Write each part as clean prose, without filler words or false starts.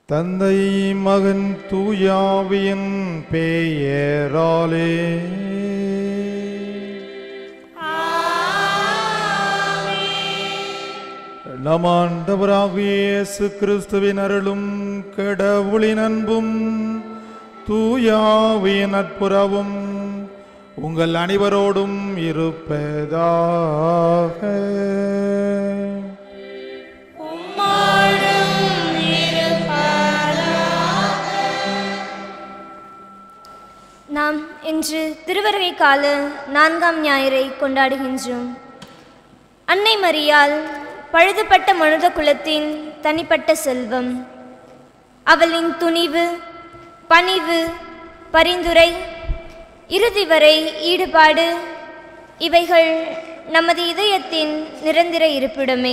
தந்தை மகன் தூயாவியின் பெயராலே நம் ஆண்டவராகிய இயேசு கிறிஸ்துவின் அருளும் கடவுளின் அன்பும் தூயாவியின் நட்புறவும் உங்கள் அனைவரோடும் இருப்பதாக. நாம் இன்று திருவருகை கால 4ஆம் ஞாயிறை கொண்டாடுகின்றோம். அன்னை மரியாள் பழுதுபட்ட மனித குலத்தின் தனிப்பட்ட செல்வம். அவளின் துணிவு, பணிவு, பரிந்துரை, இறுதி வரை ஈடுபாடு இவைகள் நமது இதயத்தின் நிரந்தர இருப்பிடமே.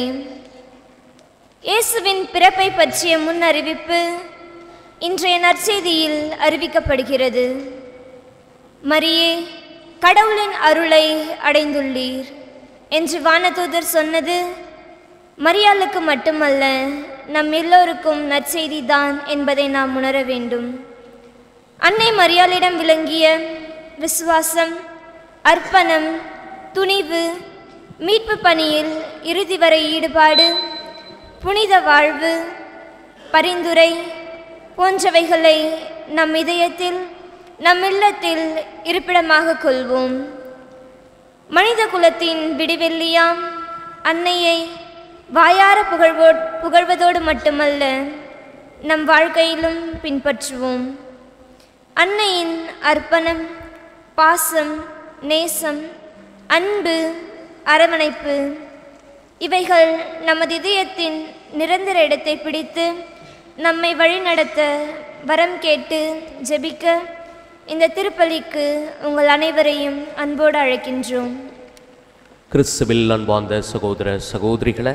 இயேசுவின் பிறப்பை பற்றிய முன் அறிவிப்பு இன்றைய நற்செய்தியில் அறிவிக்கப்படுகிறது. மரியே, கடவுளின் அருளை அடைந்துள்ளீர் என்று வானதூதர் சொன்னது மரியாளுக்கு மட்டுமல்ல, நம் எல்லோருக்கும் நற்செய்தி தான் என்பதை நாம் உணர வேண்டும். அன்னை மரியாளிடம் விளங்கிய விசுவாசம், அர்ப்பணம், துணிவு, மீட்பு பணியில் இறுதி வரை ஈடுபாடு, புனித வாழ்வு, பரிந்துரை போன்றவைகளை நம் இதயத்தில், நம் இல்லத்தில் இருப்பிடமாக கொள்வோம். மனித குலத்தின் விடிவெள்ளியாம் அன்னையை வாயார புகழ்வதோடு மட்டுமல்ல, நம் வாழ்க்கையிலும் பின்பற்றுவோம். அன்னையின் அர்ப்பணம், பாசம், நேசம், அன்பு, அரவணைப்பு இவைகள் நமது இதயத்தின் நிரந்தர இடத்தை பிடித்து நம்மை வழிநடத்த வரம் கேட்டு ஜெபிக்க இந்த திருப்பலிக்கு உங்கள் அனைவரையும் அன்போடு அழைக்கின்றோம். கிறிஸ்துவில் அன்பார்ந்த சகோதர சகோதரிகளை,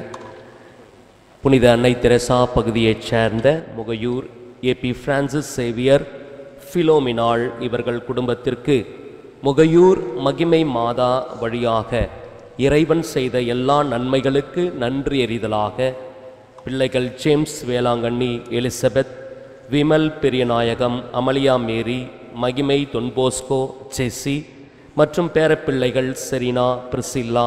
புனித அன்னை தெரசா பகுதியைச் சேர்ந்த Mugaiyur A P Francis Xavier Philominal இவர்கள் குடும்பத்திற்கு முகையூர் மகிமை மாதா வழியாக இறைவன் செய்த எல்லா நன்மைகளுக்கு நன்றி எறிதலாக பிள்ளைகள் James Velankanni, Elizabeth, Vimal Periyanayagam, Amalia Mary, Magimai Don Bosco, Jessie மற்றும் பேரப்பிள்ளைகள் Serena, Priscilla,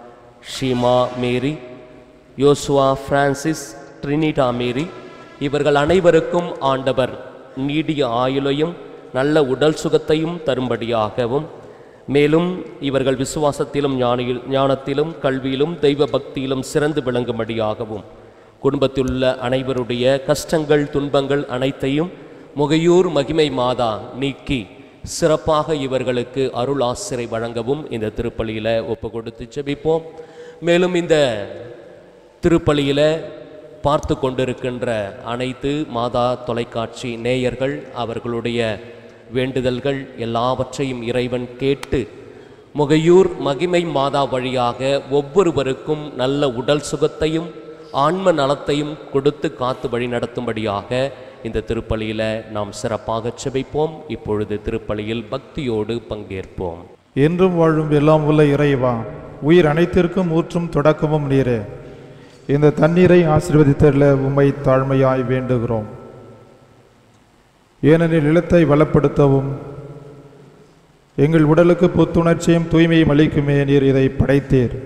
Sheema Mary, Yosuva Francis, Trinita Mary இவர்கள் அனைவருக்கும் ஆண்டவர் நீடிய ஆயுளையும் நல்ல உடல் சுகத்தையும் தரும்படியாகவும், மேலும் இவர்கள் விசுவாசத்திலும் ஞானத்திலும் கல்வியிலும் தெய்வ பக்தியிலும் சிறந்து விளங்கும்படியாகவும், குடும்பத்திலுள்ள அனைவருடைய கஷ்டங்கள் துன்பங்கள் அனைத்தையும் முகையூர் மகிமை மாதா நீக்கி சிறப்பாக இவர்களுக்கு அருள் ஆசிரை வழங்கவும் இந்த திருப்பலியில் ஒப்பு கொடுத்து ஜெபிப்போம். மேலும் இந்த திருப்பலியில் பார்த்து கொண்டிருக்கின்ற அனைத்து மாதா தொலைக்காட்சி நேயர்கள் அவர்களுடைய வேண்டுதல்கள் எல்லாவற்றையும் இறைவன் கேட்டு முகையூர் மகிமை மாதா வழியாக ஒவ்வொருவருக்கும் நல்ல உடல் சுகத்தையும் ஆன்ம நலத்தையும் கொடுத்து காத்து வழி நடத்தும்படியாக இந்த திருப்பலியில் நாம் சிறப்பாக செபிப்போம். இப்பொழுது திருப்பலியில் பக்தியோடு பங்கேற்போம். என்றும் வாழும் எல்லாம் உள்ள இறைவா, உயிர் அனைத்திற்கும் ஊற்றும் தொடக்கமும் நீரே. இந்த தண்ணீரை ஆசீர்வதித்தருள உம்மை தாழ்மையாய் வேண்டுகிறோம். ஏனெனில் நிலத்தை வளப்படுத்தவும் எங்கள் உடலுக்கு புத்துணர்ச்சியும் தூய்மையும் அளிக்குமே நீர் இதை படைத்தீர்.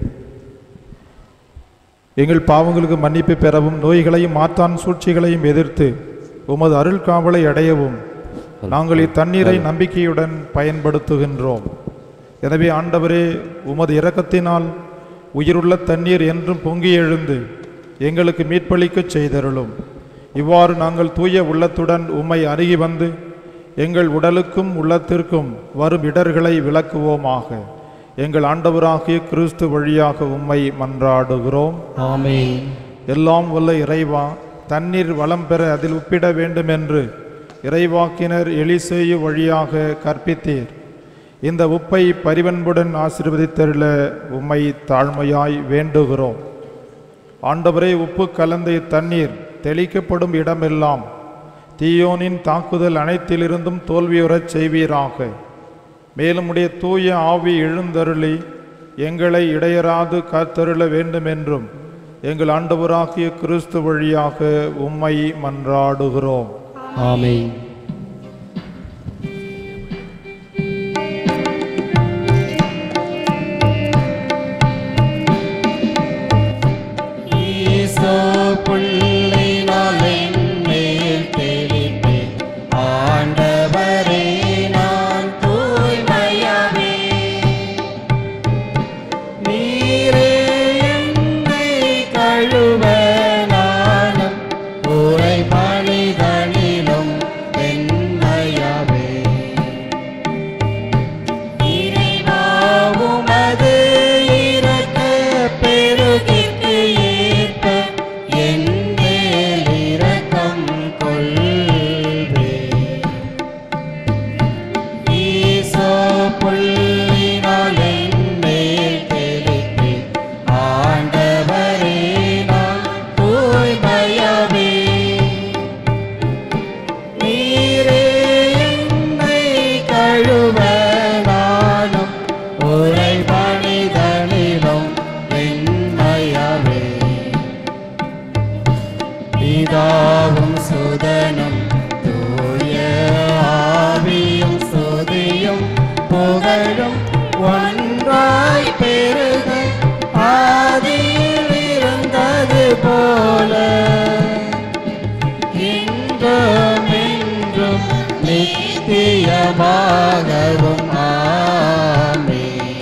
எங்கள் பாவங்களுக்கு மன்னிப்பு பெறவும் நோய்களையும் மாற்றான் சூழ்ச்சிகளையும் எதிர்த்து உமது அருள் காவலை அடையவும் நாங்கள் இத்தண்ணீரை நம்பிக்கையுடன் பயன்படுத்துகின்றோம். எனவே ஆண்டவரே, உமது இரக்கத்தினால் உயிருள்ள தண்ணீர் என்றும் பொங்கி எழுந்து எங்களுக்கு மீட்பளிக்கச் செய்தருளும். இவ்வாறு நாங்கள் தூய உள்ளத்துடன் உம்மை அணுகி வந்து எங்கள் உடலுக்கும் உள்ளத்திற்கும் வரும் இடர்களை விளக்குவோமாக. எங்கள் ஆண்டவராகிய கிறிஸ்து வழியாக உம்மை மன்றாடுகிறோம். ஆமென். எல்லாம் வல்ல இறைவா, தண்ணீர் வளம் பெற அதில் உப்பிட வேண்டும் என்று இறைவாக்கினர் எலிசேயு வழியாக கற்பித்தீர். இந்த உப்பை பரிவன்புடன் ஆசீர்வதித்தருள உம்மை தாழ்மையாய் வேண்டுகிறோம். ஆண்டவரே, உப்பு கலந்த இத்தண்ணீர் தெளிக்கப்படும் இடமெல்லாம் தீயோனின் தாக்குதல் அனைத்திலிருந்தும் தோல்வியுறச் செய்வீராக. மேலும் உடைய தூய ஆவி எழுந்தருளி எங்களை இடையராது காத்தருள வேண்டுமென்றும் எங்கள் ஆண்டவராகிய கிறிஸ்து வழியாக உம்மை மன்றாடுகிறோம். ஆமென். பிதாவும் சுதனும் தூய ஆவியும் சுதியும் புகழும் ஒன்றாய் பெருக ஆதியில் இருந்தது போல இன்றும் என்றும் நித்தியமாகவும் ஆமென்.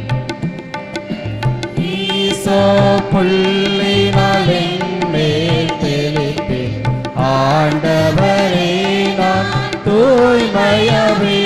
ஈசோ புள்ளினாலே ஆண்டவரே நான் தூய்மையவே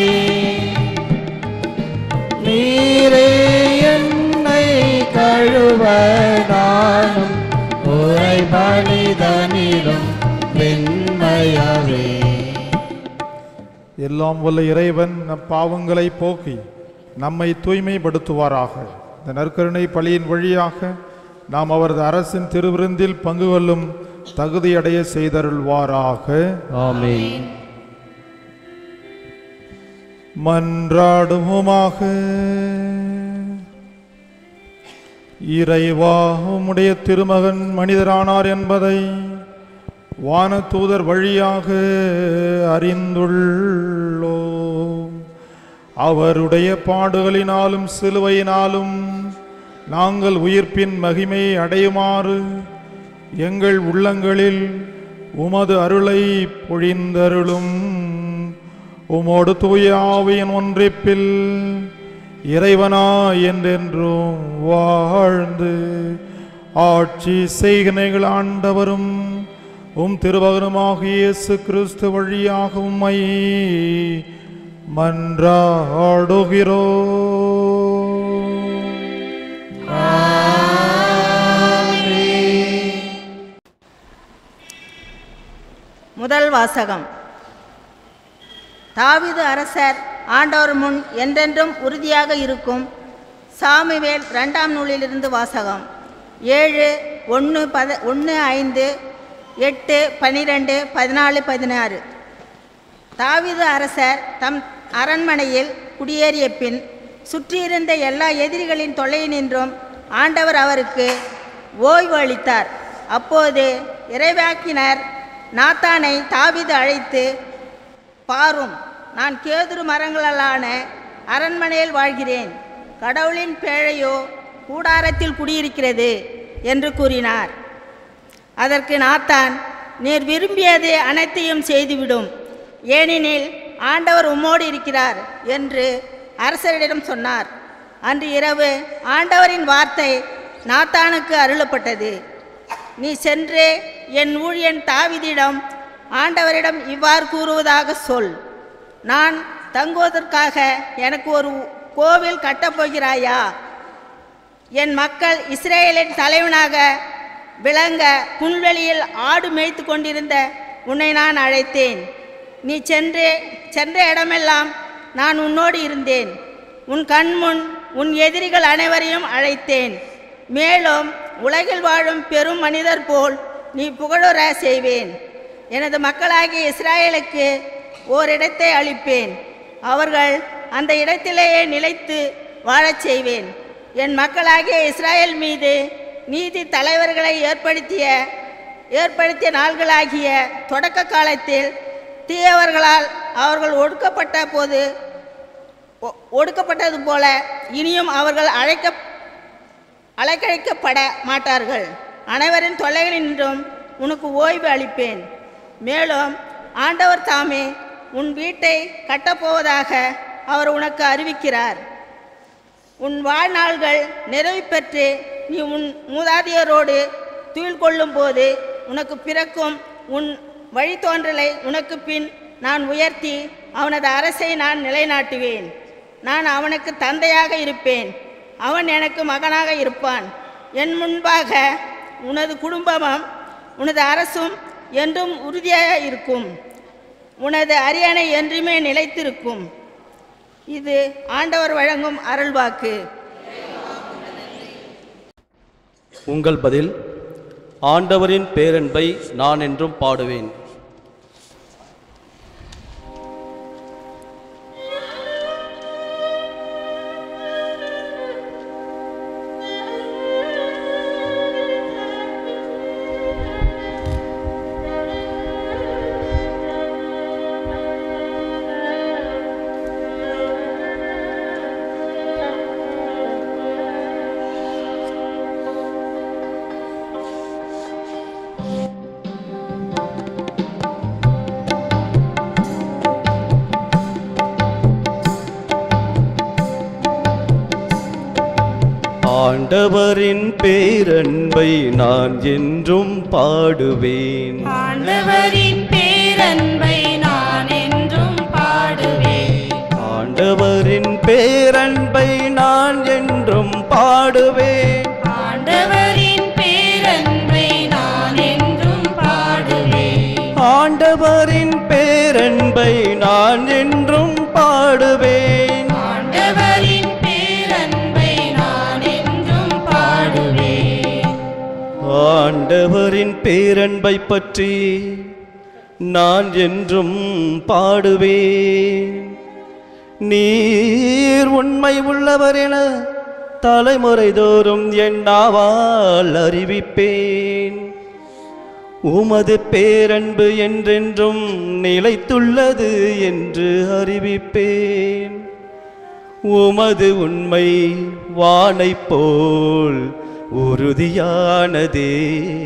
நீரே என்னை கழுவ நானும் உரை மனிதனிலும் வெண்மையவே. எல்லாம் வல்ல இறைவன் நம் பாவங்களை போக்கி நம்மை தூய்மைப்படுத்துவாராக. இந்த நற்கருணை பலியின் வழியாக நாம் அவரது அரசின் திருவிருந்தில் பங்கு கொள்ளும் தகுதியடைய செய்தருள்வாராக. ஆமென். மன்றாடுவோமாக. இறைவா, உம்முடைய திருமகன் மனிதரானார் என்பதை வானதூதர் வழியாக அறிந்துள்ளோம். அவருடைய பாடுகளினாலும் சிலுவையினாலும் நாங்கள் உயிர்ப்பின் மகிமையை அடையுமாறு எங்கள் உள்ளங்களில் உமது அருளை பொழிந்தருளும். உமோடு தூய ஆவியின் ஒன்றிப்பில் இறைவனா என்றென்றும் வாழ்ந்து ஆட்சி செய்கினைகள் ஆண்டவரும் உம் திருமகனுமாகிய இயேசு கிறிஸ்து வழியாக உம்மை மன்றாடுகிறோம். முதல் வாசகம். தாவீது அரசர் ஆண்டவர் முன் என்றென்றும் உறுதியாக இருக்கும். சாமுவேல் 2ஆம் நூலிலிருந்து வாசகம். 7:1-5, 8:12, 14-16. தாவீது அரசர் தம் அரண்மனையில் குடியேறிய பின் சுற்றியிருந்த எல்லா எதிரிகளின் தொல்லையினின்றும் ஆண்டவர் அவருக்கு ஓய்வு அளித்தார். அப்போது இறைவாக்கினர் நாத்தானை தாவீது அழைத்து, பாரும், நான் கேதுரு மரங்களாலான அரண்மனையில் வாழ்கிறேன். கடவுளின் பேழையோ கூடாரத்தில் குடியிருக்கிறது என்று கூறினார். அதற்கு நாத்தான், நீர் விரும்பியது அனைத்தையும் செய்துவிடும், ஏனெனில் ஆண்டவர் உம்மோடு இருக்கிறார் என்று அரசரிடம் சொன்னார். அன்று இரவு ஆண்டவரின் வார்த்தை நாத்தானுக்கு அருளப்பட்டது. நீ சென்று என் ஊழியன் தாவீதிடம் ஆண்டவரிடம் இவ்வாறு கூறுவதாக சொல், நான் தங்குவதற்காக எனக்கு ஒரு கோவில் கட்டப்போகிறாயா? என் மக்கள் இஸ்ரேலின் தலைவனாக விளங்க புல்வெளியில் ஆடு மேய்த்து கொண்டிருந்த உன்னை நான் அழைத்தேன். நீ சென்ற இடமெல்லாம் நான் உன்னோடு இருந்தேன். உன் கண்முன் உன் எதிரிகள் அனைவரையும் அழைத்தேன். மேலும் உலகில் வாழும் பெரும் மனிதர் போல் நீ புகழுற செய்வேன். எனது மக்களாகிய இஸ்ராயலுக்கு ஓரிடத்தை அளிப்பேன். அவர்கள் அந்த இடத்திலேயே நிலைத்து வாழச் செய்வேன். என் மக்களாகிய இஸ்ராயல் மீது நீதி தலைவர்களை ஏற்படுத்திய நாள்களாகிய தொடக்க காலத்தில் தீயவர்களால் அவர்கள் ஒடுக்கப்பட்டது போல இனியும் அவர்கள் அலைக்கழிக்கப்பட மாட்டார்கள். அனைவரின் தொல்லைகளினின்றும் உனக்கு ஓய்வு அளிப்பேன். மேலும் ஆண்டவர் தாமே உன் வீட்டை கட்டப்போவதாக அவர் உனக்கு அறிவிக்கிறார். உன் வாழ்நாள்கள் நிறைவு பெற்று நீ உன் மூதாதையரோடு துயில் கொள்ளும் போது உனக்கு பிறக்கும் உன் வழித்தோன்றலை உனக்கு பின் நான் உயர்த்தி அவனது அரசை நான் நிலைநாட்டுவேன். நான் அவனுக்கு தந்தையாக இருப்பேன், அவன் எனக்கு மகனாக இருப்பான். என் முன்பாக உனது குடும்பமும் உனது அரசும் என்றும் உறுதியாக இருக்கும். உனது அரியணை என்றுமே நிலைத்திருக்கும். இது ஆண்டவர் வழங்கும் அருள்வாக்கு. உங்கள் பதில்: ஆண்டவரின் பேரன்பை நான் என்றும் பாடுவேன். ஆண்டவரின் பேரன்பை நான் என்றும் பாடுவேன். ஆண்டவரின் பேரன்பை நான் என்றும் பாடுவேன். ஆண்டவரின் பேரன்பை நான் என்றும் பாடுவேன். ஆண்டவரின் பேரன்பை நான் என்றும் பாடுவேன். ஆண்டவரின் பேரன்பை நான் என்றும் பாடுவேன். ஆண்டவரின் பேரன்பை நான் என்றும் பாடுவேன். ஆண்டவரின் பேரன்பை பற்றி நான் என்றும் பாடுவேன். நீர் உண்மை உள்ளவர் என தலைமுறை தோறும் என் நாவால் அறிவிப்பேன். உமது பேரன்பு என்றென்றும் நிலைத்துள்ளது என்று அறிவிப்பேன். உமது உண்மை வானைப் போல் உறுதியானதே.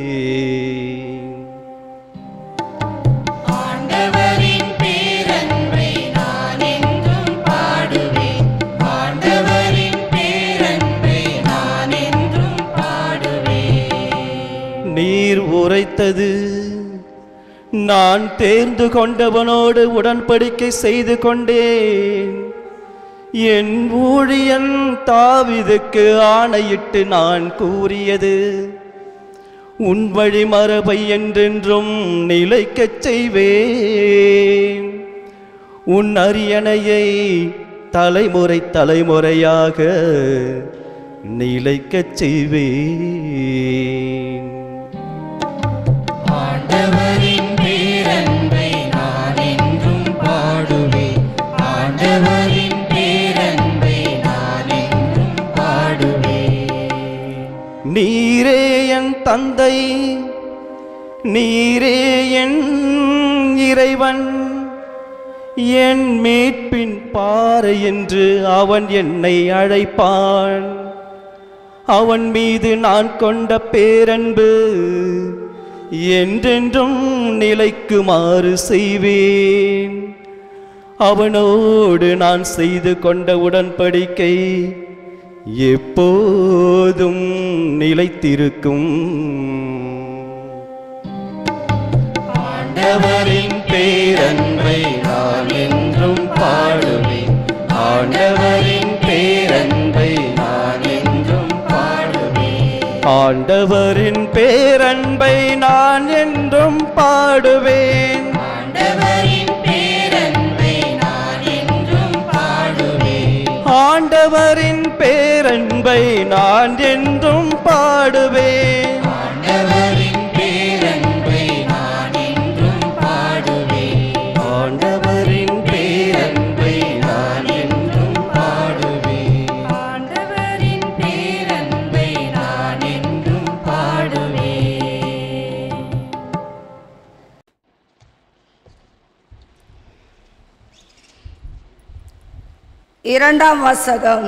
ஆண்டவரின் பேரன்பை நான் என்றும் பாடுவேன். ஆண்டவரின் பேரன்பை நான் என்றும் பாடுவேன். நீர் உரைத்தது நான் தேர்ந்து கொண்டவனோடு உடன்படிக்கை செய்து கொண்டேன். என் ஊழியன் தாவீதுக்கு ஆணையிட்டு நான் கூறியது உன் வழி மரபை என்றென்றும் நிலைக்கச் செய்வேன். உன் அரியணையை தலைமுறை தலைமுறையாக நிலைக்கச் செய்வேன். ஆண்டவரின் பேரன்பை நான் என்றும் பாடுவேன். ஆண்டவரின் பேரன்பை நான் என்றும் பாடுவேன். நீரே என் தந்தை, நீரே என் இறைவன், என் மீட்பின் பாறை என்று அவன் என்னை அழைப்பான். அவன் மீது நான் கொண்ட பேரன்பு என்றென்றும் நிலைக்குமாறு செய்வேன். அவனோடு நான் செய்து கொண்ட உடன்படிக்கை எப்போதும் நிலைத்திருக்கும். ஆண்டவரின் பேரன்பை நான் என்றும் பாடுவேன். ஆண்டவரின் பேரன்பை நான் என்றும் பாடுவேன். ஆண்டவரின் பேரன்பை நான் என்றும் பாடுவேன். ஆண்டவரின் பேரன்பை நான் என்றும் பாடுவேன். ஆண்டவரின் பேரன்பை நான் என்றும் பாடுவேன். ஆண்டவரின் பேரன்பை நான் என்றும் பாடுவேன். ஆண்டவரின் பேரன்பை நான் என்றும் பாடுவேன். ஆண்டவரின் பேரன்பை நான் என்றும் இரண்டாம் வாசகம்.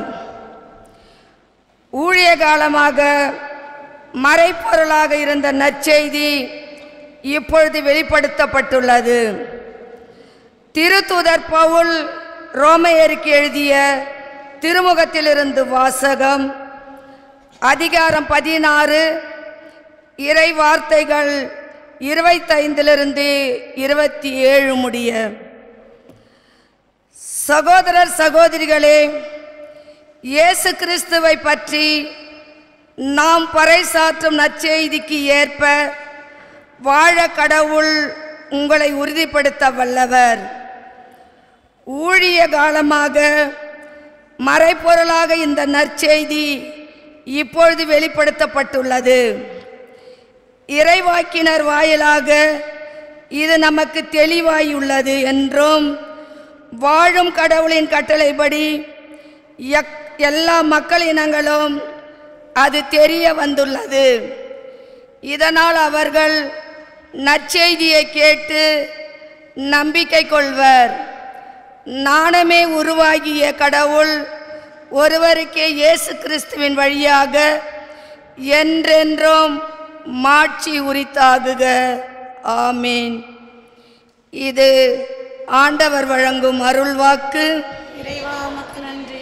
ஊழிய காலமாக மறைப்பொருளாக இருந்த நற்செய்தி இப்பொழுது வெளிப்படுத்தப்பட்டுள்ளது. திருத்தூதர் பவுல் ரோமையருக்கு எழுதிய திருமுகத்திலிருந்து வாசகம். அதிகாரம் 16, இறை வார்த்தைகள் 25 27 முடிய. சகோதரர் சகோதரிகளே, இயேசு கிறிஸ்துவை பற்றி நாம் பறைசாற்றும் நற்செய்திக்கு ஏற்ப வாழ கடவுள் உங்களை உறுதிப்படுத்த வல்லவர். ஊழிய காலமாக மறைப்பொருளாக இந்த நற்செய்தி இப்பொழுது வெளிப்படுத்தப்பட்டுள்ளது. இறைவாக்கினர் வாயிலாக இது நமக்கு தெளிவாயுள்ளது என்றும், வாழும் கடவுளின் கட்டளைப்படி எல்லா மக்களினங்களும் அது தெரிய வந்துள்ளது. இதனால் அவர்கள் நற்செய்தியை கேட்டு நம்பிக்கை கொள்வர். நாணமே உருவாகிய கடவுள் ஒருவருக்கே இயேசு கிறிஸ்துவின் வழியாக என்றென்றும் மாட்சி உரித்தாகுக. ஆமீன். இது ஆண்டவர் வழங்கும் அருள்வாக்கு. இறைவா உமக்கு நன்றி.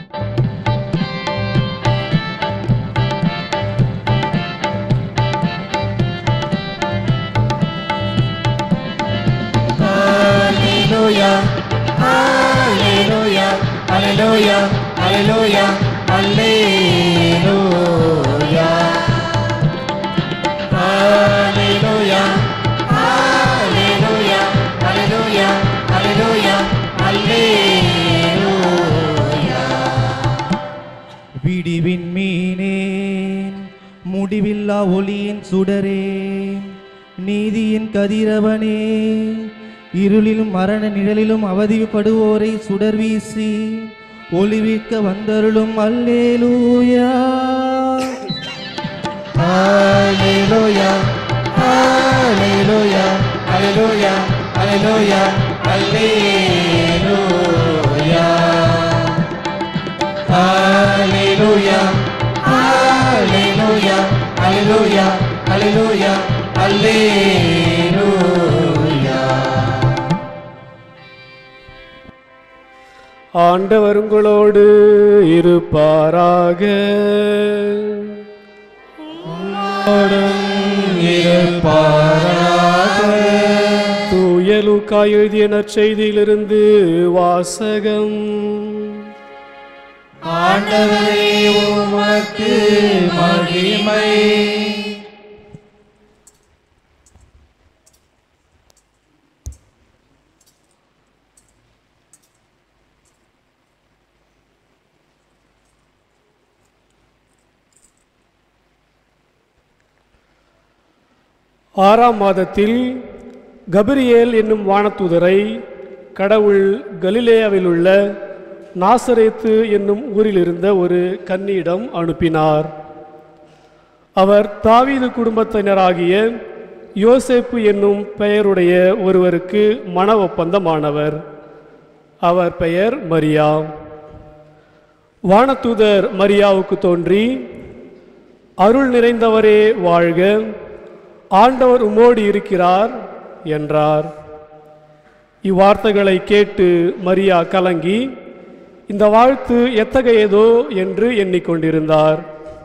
Hallelujah, hallelujah, hallelujah, hallelujah, hallelujah. Hallelujah, hallelujah, hallelujah, hallelujah, hallelujah. விடிவின் மீனே, முடிவில்லா ஒளியின் சுடரே, நீதியின் கதிரவனே, இருளிலும் மரண நிழலிலும் அவதிப்படுவோரை சுடர் வீசி ஒளிவிக்க வந்தருளும். அல்லேலூயா, Hallelujah, hallelujah, hallelujah, hallelujah, hallelujah. Hallelujah, hallelujah, hallelujah, hallelujah, hallelujah. ஆண்டவர் உங்களோடு இருப்பாராக. தூய லூக்கா எழுதிய நற்செய்தியிலிருந்து வாசகம். ஆண்டவரே உமக்கு மகிமை. ஆறாம் மாதத்தில் கபிரியேல் என்னும் வானதூதரை கடவுள் கலிலேயாவில் உள்ள நாசரேத்து என்னும் ஊரில் இருந்த ஒரு கன்னியிடம் அனுப்பினார். அவர் தாவீது குடும்பத்தினராகிய யோசேப்பு என்னும் பெயருடைய ஒருவருக்கு மன ஒப்பந்தமானவர். அவர் பெயர் மரியா. வானதூதர் மரியாவுக்கு தோன்றி, அருள் நிறைந்தவரே வாழ்க, ஆண்டவர் உம்மோடு இருக்கிறார் என்றார். இவ்வார்த்தைகளை கேட்டு மரியா கலங்கி இந்த வாழ்த்து எத்தகையதோ என்று எண்ணிக்கொண்டிருந்தார்.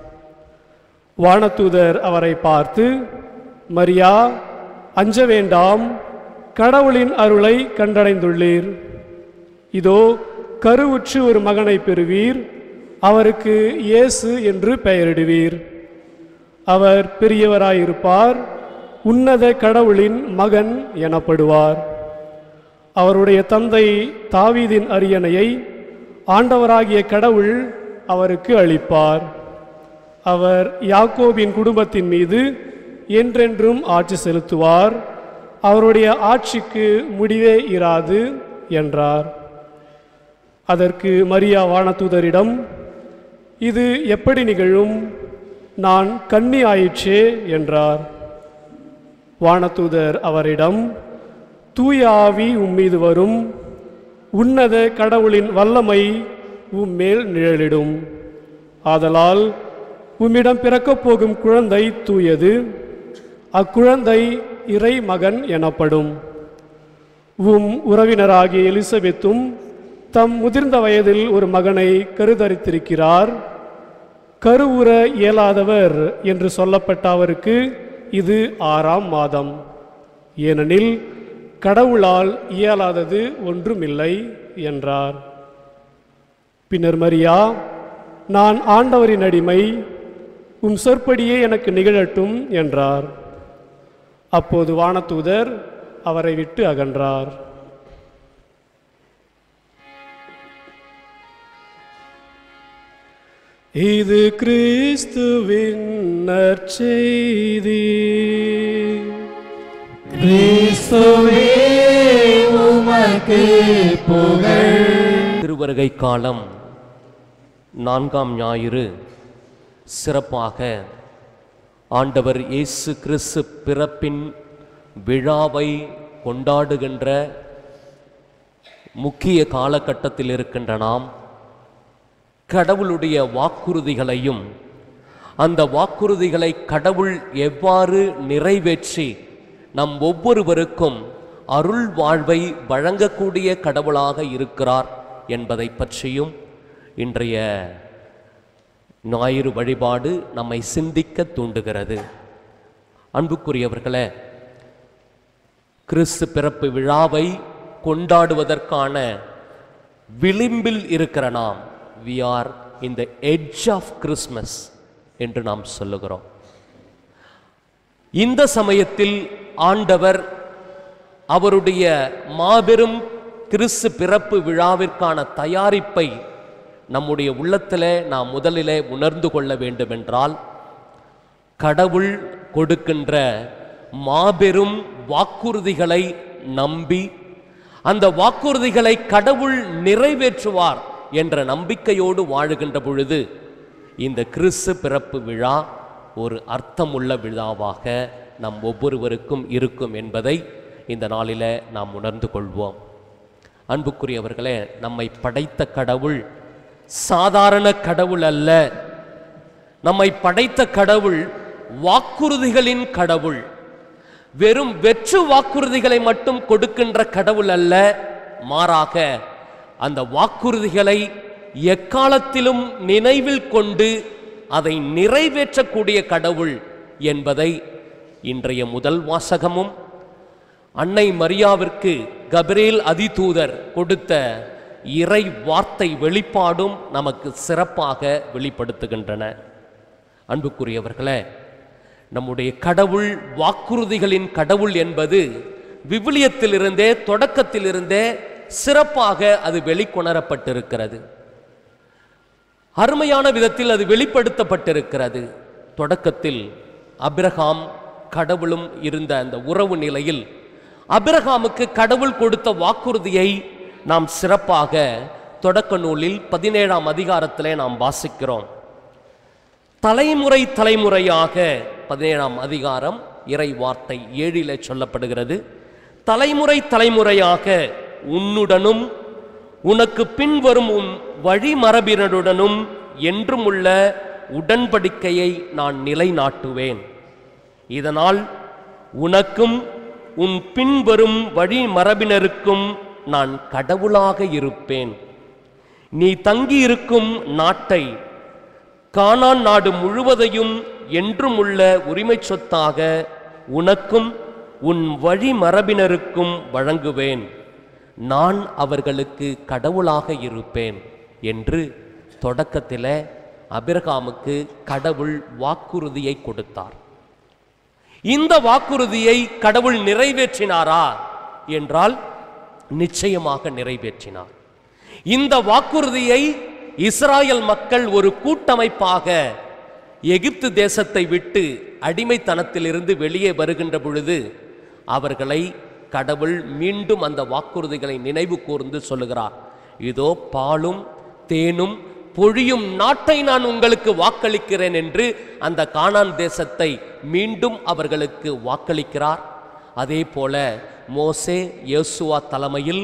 வானதூதர் அவரை பார்த்து, மரியா, அஞ்ச வேண்டாம், கடவுளின் அருளை கண்டடைந்துள்ளீர். இதோ கருவுற்று ஒரு மகனை பெறுவீர், அவருக்கு இயேசு என்று பெயரிடுவீர். அவர் பெரியவராயிருப்பார், உன்னத கடவுளின் மகன் எனப்படுவார். அவருடைய தந்தை தாவீதின் அரியணையை ஆண்டவராகிய கடவுள் அவருக்கு அளிப்பார். அவர் யாக்கோபின் குடும்பத்தின் மீது என்றென்றும் ஆட்சி செலுத்துவார். அவருடைய ஆட்சிக்கு முடிவே இராது என்றார். அதற்கு மரியா வானதூதரிடம், இது எப்படி நிகழும்? நான் கன்னி ஆயிற்றே என்றார். வானதூதர் அவரிடம், தூய ஆவி உம்மீது வரும், உன்னத கடவுளின் வல்லமை உம்மேல் நிழலிடும். ஆதலால் உம்மிடம் பிறக்கப் போகும் குழந்தை தூயது, அக்குழந்தை இறை மகன் எனப்படும். உம் உறவினராகிய எலிசபெத்தும் தம் முதிர்ந்த வயதில் ஒரு மகனை கருதரித்திருக்கிறார். கருவுற இயலாதவர் என்று சொல்லப்பட்ட அவருக்கு இது 6ஆம் மாதம். ஏனெனில் கடவுளால் இயலாதது ஒன்றுமில்லை என்றார். பின்னர் மரியா, நான் ஆண்டவரின் அடிமை, உம் சொற்படியே எனக்கு நிகழட்டும் என்றார். அப்போது வானதூதர் அவரை விட்டு அகன்றார். இது கிறிஸ்துவின் நற்செய்தி. கிறிஸ்துவே உமக்கு புகழ். திருவருகை காலம் 4ஆம் ஞாயிறு சிறப்பாக ஆண்டவர் இயேசு கிறிஸ்து பிறப்பின் விழாவை கொண்டாடுகின்ற முக்கிய காலகட்டத்தில் இருக்கின்ற நாம் கடவுளுடைய வாக்குறுதிகளையும் அந்த வாக்குறுதிகளை கடவுள் எவ்வாறு நிறைவேற்றி நம் ஒவ்வொருவருக்கும் அருள் வாழ்வை வழங்கக்கூடிய கடவுளாக இருக்கிறார் என்பதை பற்றியும் இன்றைய ஞாயிறு வழிபாடு நம்மை சிந்திக்க தூண்டுகிறது. அன்புக்குரியவர்களே, கிறிஸ்து பிறப்பு விழாவை கொண்டாடுவதற்கான விளிம்பில் இருக்கிற நாம், we are in the edge of Christmas என்று நாம் சொல்லுகிறோம். இந்த சமயத்தில் ஆண்டவர் அவருடைய மாபெரும் கிறிஸ்து பிறப்பு விழாவிற்கான தயாரிப்பை நம்முடைய உள்ளத்திலே நாம் முதலிலே உணர்ந்து கொள்ள வேண்டுமென்றால், கடவுள் கொடுக்கின்ற மாபெரும் வாக்குறுதிகளை நம்பி அந்த வாக்குறுதிகளை கடவுள் நிறைவேற்றுவார் என்ற நம்பிக்கையோடு வாழுகின்ற பொழுது இந்த கிறிஸ்து பிறப்பு விழா ஒரு அர்த்தமுள்ள விழாவாக நம் ஒவ்வொருவருக்கும் இருக்கும் என்பதை இந்த நாளில் நாம் உணர்ந்து கொள்வோம். அன்புக்குரியவர்களே, நம்மை படைத்த கடவுள் சாதாரண கடவுள் அல்ல. நம்மை படைத்த கடவுள் வாக்குறுதிகளின் கடவுள். வெறும் வெற்று வாக்குறுதிகளை மட்டும் கொடுக்கின்ற கடவுள் அல்ல, மாறாக அந்த வாக்குறுதிகளை எக்காலத்திலும் நினைவில் கொண்டு அதை நிறைவேற்றக்கூடிய கடவுள் என்பதை இன்றைய முதல் வாசகமும் அன்னை மரியாவிற்கு கபிரேல் அதிதூதர் கொடுத்த இறை வார்த்தை வெளிப்பாடும் நமக்கு சிறப்பாக வெளிப்படுத்துகின்றன. அன்புக்குரியவர்களே, நம்முடைய கடவுள் வாக்குறுதிகளின் கடவுள் என்பது விவிலியத்திலிருந்தே தொடக்கத்திலிருந்தே சிறப்பாக அது வெளிக்கொணரப்பட்டிருக்கிறது. அருமையான விதத்தில் அது வெளிப்படுத்தப்பட்டிருக்கிறது. தொடக்கத்தில் அபிரகாம் கடவுளும் இருந்த அந்த உறவு நிலையில் அபிரகாமுக்கு கடவுள் கொடுத்த வாக்குறுதியை நாம் சிறப்பாக தொடக்க நூலில் 17ஆம் அதிகாரத்திலே நாம் வாசிக்கிறோம். தலைமுறை தலைமுறையாக 17ஆம் அதிகாரம் இறை வார்த்தை 7 சொல்லப்படுகிறது. தலைமுறை தலைமுறையாக உன்னுடனும் உனக்கு பின்வரும் உன் வழிமரபினருடனும் என்றும் உள்ள உடன்படிக்கையை நான் நிலைநாட்டுவேன். இதனால் உனக்கும் உன் பின்வரும் வழிமரபினருக்கும் நான் கடவுளாக இருப்பேன். நீ தங்கியிருக்கும் நாட்டை, கானான் நாடு முழுவதையும் என்றும் உள்ள உரிமை சொத்தாக உனக்கும் உன் வழிமரபினருக்கும் வழங்குவேன். நான் அவர்களுக்கு கடவுளாக இருப்பேன் என்று தொடக்கத்தில் அபிரகாமுக்கு கடவுள் வாக்குறுதியை கொடுத்தார். இந்த வாக்குறுதியை கடவுள் நிறைவேற்றினாரா என்றால் நிச்சயமாக நிறைவேற்றினார். இந்த வாக்குறுதியை இஸ்ராயல் மக்கள் ஒரு கூட்டமைப்பாக எகிப்து தேசத்தை விட்டு அடிமைத்தனத்திலிருந்து வெளியே வருகின்ற பொழுது அவர்களை கடவுள் மீண்டும் அந்த வாக்குறுதிகளை நினைவு கூர்ந்து சொல்லுகிறார். இதோ பாலும் தேனும் பொழியும் நாட்டை நான் உங்களுக்கு வாக்களிக்கிறேன் என்று அந்த கானான் தேசத்தை மீண்டும் அவர்களுக்கு வாக்களிக்கிறார். அதே போல மோசே யோசுவா தலைமையில்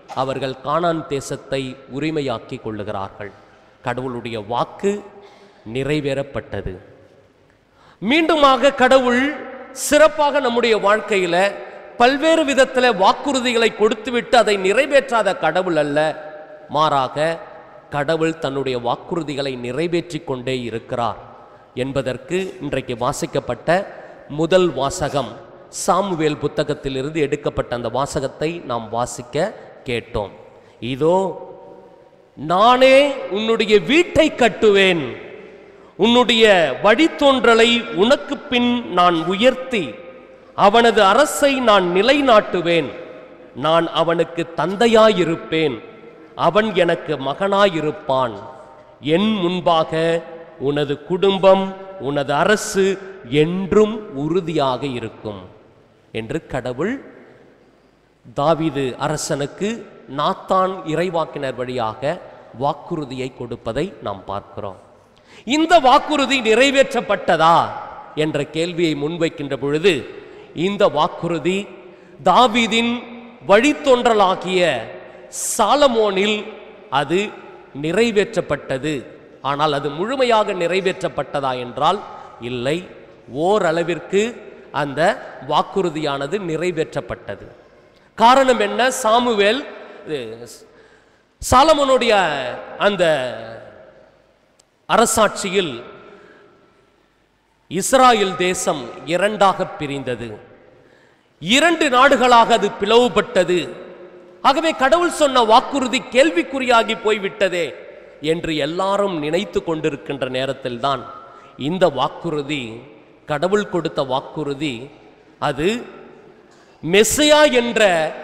அவர்கள் கானான் தேசத்தை உரிமையாக்கி கொள்ளுகிறார்கள். கடவுளுடைய வாக்கு நிறைவேறப்பட்டது. மீண்டுமாக கடவுள் சிறப்பாக நம்முடைய வாழ்க்கையில பல்வேறு விதத்தில் வாக்குறுதிகளை கொடுத்துவிட்டு அதை நிறைவேற்றாத கடவுள் அல்ல. மாறாக கடவுள் தன்னுடைய வாக்குறுதிகளை நிறைவேற்றி கொண்டே இருக்கிறார் என்பதற்கு இன்றைக்கு வாசிக்கப்பட்ட முதல் வாசகம் சாமுவேல் புத்தகத்திலிருந்து எடுக்கப்பட்ட அந்த வாசகத்தை நாம் வாசிக்க கேட்டோம். இதோ நானே உன்னுடைய வீட்டை கட்டுவேன், உன்னுடைய வழித்தோன்றலை உனக்கு பின் நான் உயர்த்தி அவனது அரசை நான் நிலைநாட்டுவேன். நான் அவனுக்கு தந்தையாயிருப்பேன், அவன் எனக்கு மகனாயிருப்பான். என் முன்பாக உனது குடும்பம் உனது அரசு என்றும் உறுதியாக இருக்கும் என்று கடவுள் தாவீது அரசனுக்கு நாத்தான் இறைவாக்கினர் வழியாக வாக்குறுதியை கொடுப்பதை நாம் பார்க்கிறோம். இந்த வாக்குறுதி நிறைவேற்றப்பட்டதா என்ற கேள்வியை முன்வைக்கின்ற பொழுது இந்த வாக்குறுதி தாவீதின் வழித்தோன்றலாகிய சாலமோனில் அது நிறைவேற்றப்பட்டது. ஆனால் அது முழுமையாக நிறைவேற்றப்பட்டதா என்றால் இல்லை, ஓரளவிற்கு அந்த வாக்குறுதியானது நிறைவேற்றப்பட்டது. காரணம் என்ன? சாமுவேல் சாலமோனுடைய அந்த அரசாட்சியில் இஸ்ராயேல் தேசம் இரண்டாக பிரிந்தது, 2 நாடுகளாக அது பிளவுபட்டது. ஆகவே கடவுள் சொன்ன வாக்குறுதி கேள்விக்குறியாகி போய்விட்டதே என்று எல்லாரும் நினைத்து கொண்டிருக்கின்ற நேரத்தில் தான் இந்த வாக்குறுதி, கடவுள் கொடுத்த வாக்குறுதி, அது மெசியா என்ற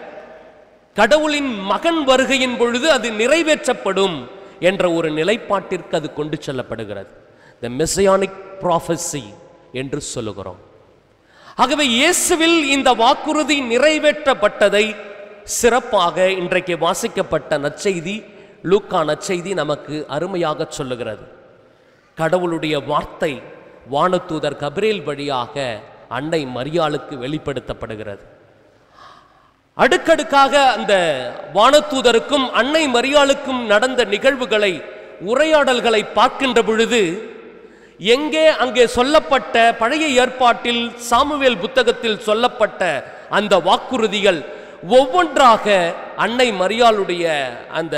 கடவுளின் மகன் வருகையின் பொழுது அது நிறைவேற்றப்படும் என்ற ஒரு நிலைப்பாட்டிற்கு அது கொண்டு செல்லப்படுகிறது. தி மெசியானிக் ப்ராஃபஸி என்று சொல்லுகிறோம். ஆகவே இயேசுவில் இந்த வாக்குறுதி நிறைவேற்றப்பட்டதை சிறப்பாக இன்றைக்கு வாசிக்கப்பட்ட நற்செய்தி, லூக்கா நற்செய்தி நமக்கு அருமையாக சொல்லுகிறது. கடவுளுடைய வார்த்தை வானதூதர் கபிரேல் வழியாக அன்னை மரியாளுக்கு வெளிப்படுத்தப்படுகிறது. அடுக்கடுக்காக அந்த வானதூதருக்கும் அன்னை மரியாளுக்கும் நடந்த நிகழ்வுகளை, உரையாடல்களை பார்க்கின்ற பொழுது எங்கே அங்கே சொல்லப்பட்ட பழைய ஏற்பாட்டில் சாமுவேல் புத்தகத்தில் சொல்லப்பட்ட அந்த வாக்குறுதிகள் ஒவ்வொன்றாக அன்னை மரியாளுடைய அந்த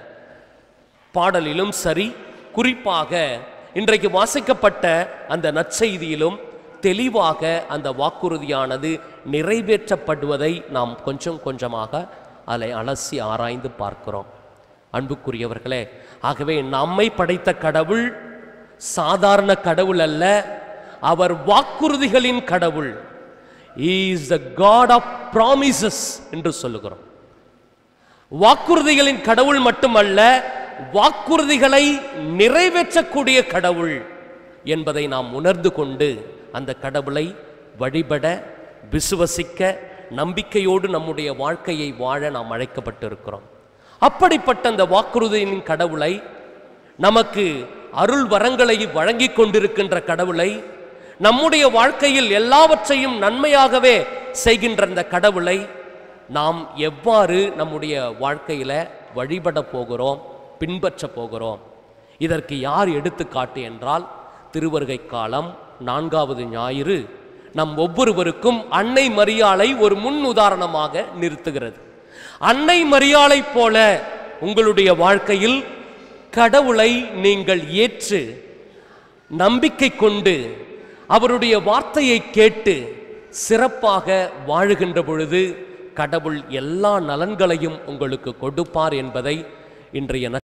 பாடலிலும் சரி, குறிப்பாக இன்றைக்கு வாசிக்கப்பட்ட அந்த நற்செய்தியிலும் தெளிவாக அந்த வாக்குறுதியானது நிறைவேற்றப்படுவதை நாம் கொஞ்சம் கொஞ்சமாக அதை அலசி ஆராய்ந்து பார்க்கிறோம். அன்புக்குரியவர்களே, ஆகவே நம்மை படைத்த கடவுள் சாதாரண கடவுள் அல்ல, அவர் வாக்குறுதிகளின் கடவுள். He is the God of promises என்று சொல்லுகிறோம். வாக்குறுதிகளின் கடவுள் மட்டுமல்ல, வாக்குறுதிகளை நிறைவேற்றக்கூடிய கடவுள் என்பதை நாம் உணர்ந்து கொண்டு அந்த கடவுளை வழிபட, விசுவசிக்க, நம்பிக்கையோடு நம்முடைய வாழ்க்கையை வாழ நாம் அழைக்கப்பட்டிருக்கிறோம். அப்படிப்பட்ட அந்த வாக்குறுதியின் கடவுளை, நமக்கு அருள் வரங்களை வழங்கி கொண்டிருக்கின்ற கடவுளை, நம்முடைய வாழ்க்கையில் எல்லாவற்றையும் நன்மையாகவே செய்கின்ற அந்த கடவுளை நாம் எவ்வாறு நம்முடைய வாழ்க்கையில வழிபட போகிறோம், பின்பற்ற போகிறோம்? இதற்கு யார் எடுத்துக்காட்டு என்றால், திருவருகை காலம் 4வது ஞாயிறு நம் ஒவ்வொருவருக்கும் அன்னை மரியாளை ஒரு முன் உதாரணமாக நிறுத்துகிறது. அன்னை மரியாளை போல உங்களுடைய வாழ்க்கையில் கடவுளை நீங்கள் ஏற்று நம்பிக்கை கொண்டு அவருடைய வார்த்தையை கேட்டு சிறப்பாக வாழுகின்ற பொழுது கடவுள் எல்லா நலன்களையும் உங்களுக்கு கொடுப்பார் என்பதை இன்றைய